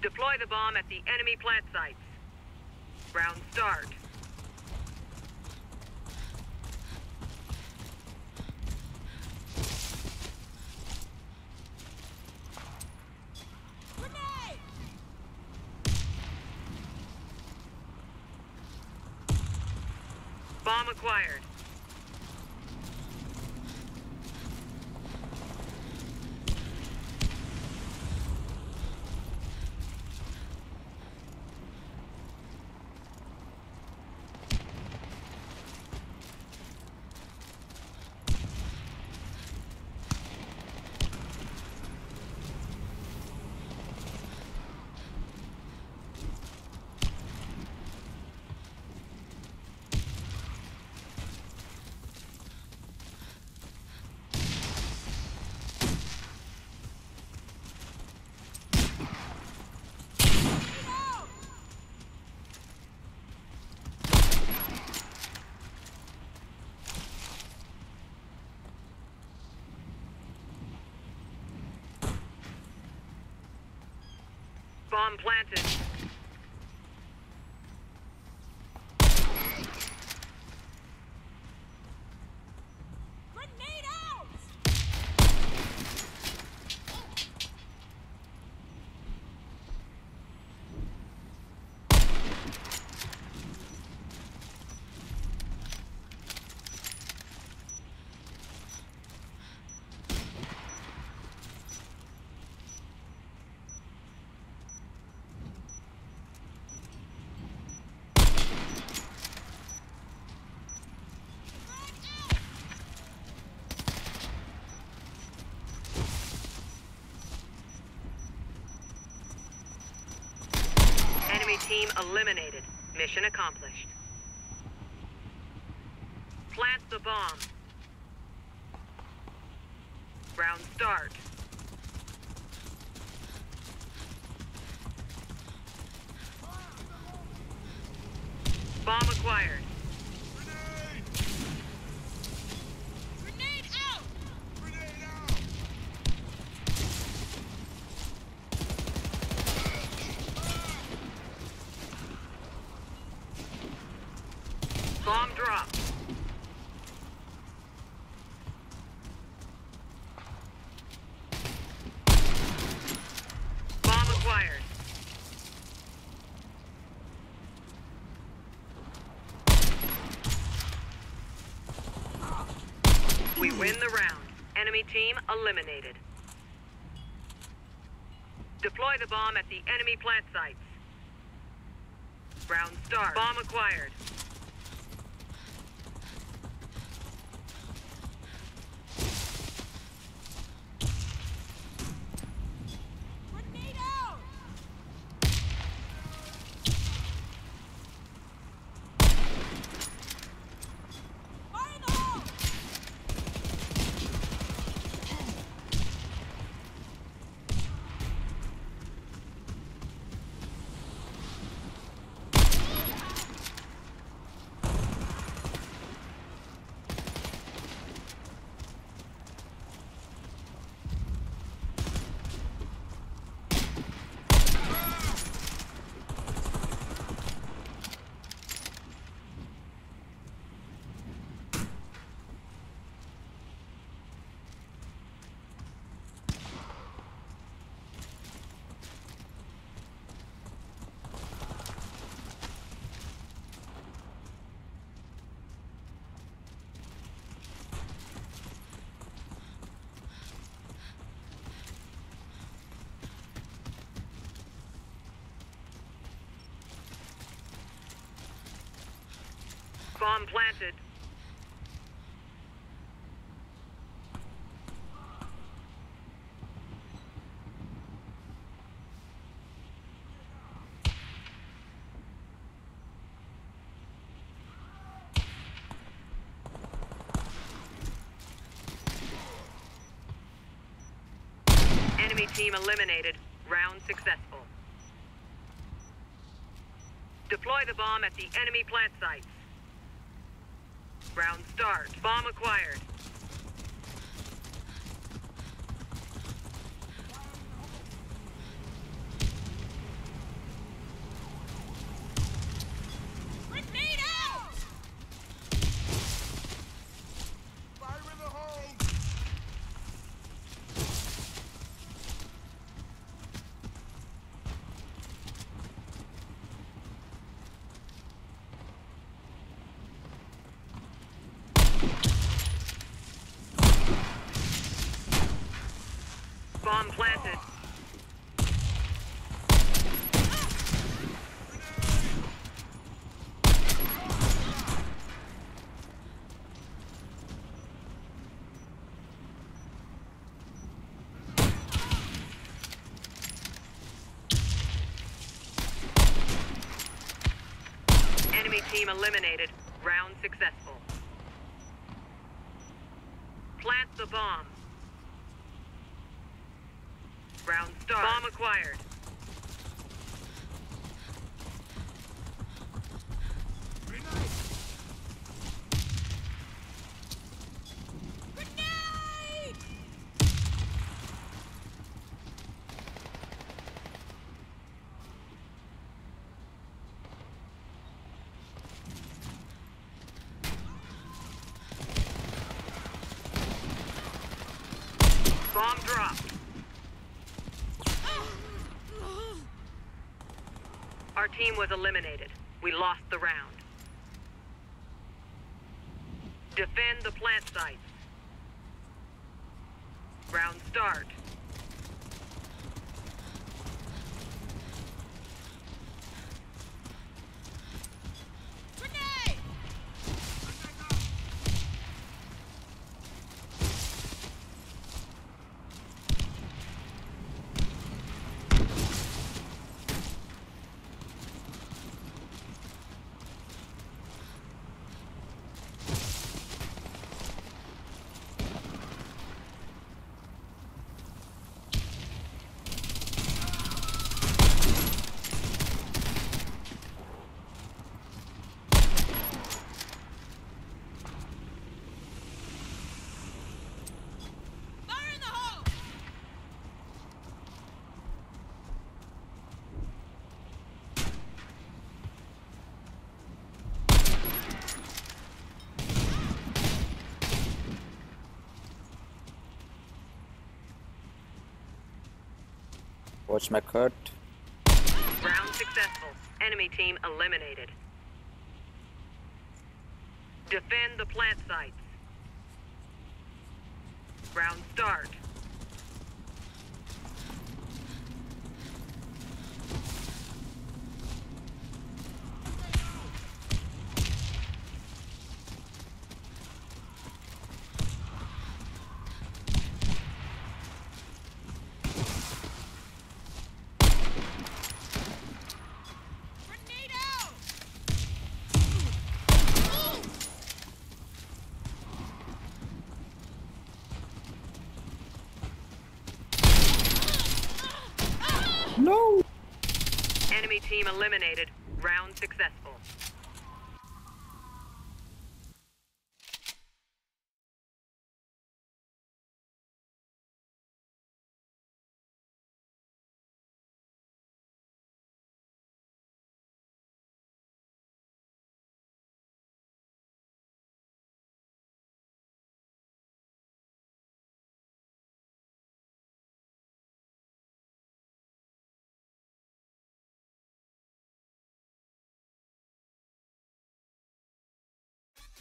Deploy the bomb at the enemy plant sites. Round start. Grenade! Bomb acquired. Bomb planted. Grenade out! Enemy team eliminated. Mission accomplished. Plant the bomb. Round start. Bomb acquired. Grenade out! Grenade out! Bomb dropped. Bomb acquired. We win the round. Enemy team eliminated. Deploy the bomb at the enemy plant sites. Round start. Bomb acquired. Grenade out! Fire in the hole! Bomb planted. Enemy team eliminated. Round successful. Deploy the bomb at the enemy plant sites. Round start. Bomb acquired. eliminated. Round successful. Plant the bomb. Round start. Bomb acquired. Grenade! Bomb dropped. Our team was eliminated. We lost the round. Defend the plant sites. Round start. Grenade! Fire in the hole! Watch my cut. Round successful. Enemy team eliminated. Defend the plant sites. Round start. Grenade out! No! Enemy team eliminated. Round successful.